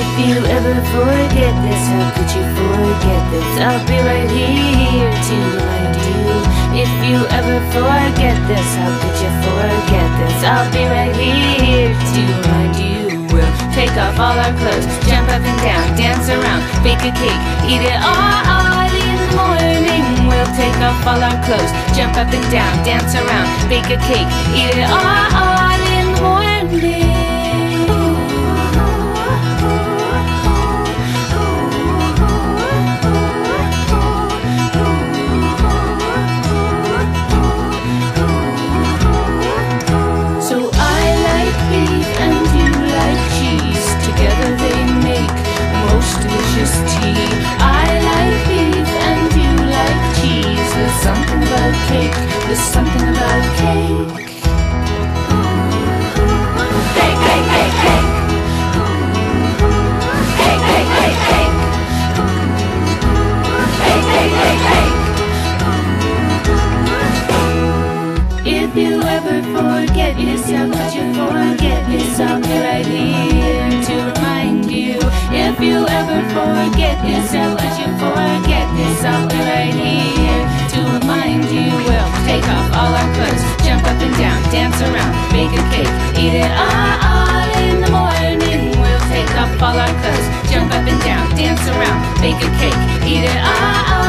you ever forget this, how could you forget this? I'll be right here to remind you. If you ever forget this, how could you forget this? I'll be right here to remind you. We'll take off all our clothes, jump up and down, dance around, bake a cake, eat it all in the morning. We'll take off all our clothes, jump up and down, dance around, bake a cake, eat it all in the morning. There's something about cake. Cake, cake, cake, cake. Cake, cake, cake, cake. Cake, cake, cake, cake. If you ever forget this, how could you forget this? I'll be right here to remind you. If you ever forget this, how could you forget this? I'll be right here to remind you. We'll take off all our clothes, jump up and down, dance around, bake a cake, eat it all in the morning. We'll take off all our clothes, jump up and down, dance around, bake a cake, eat it all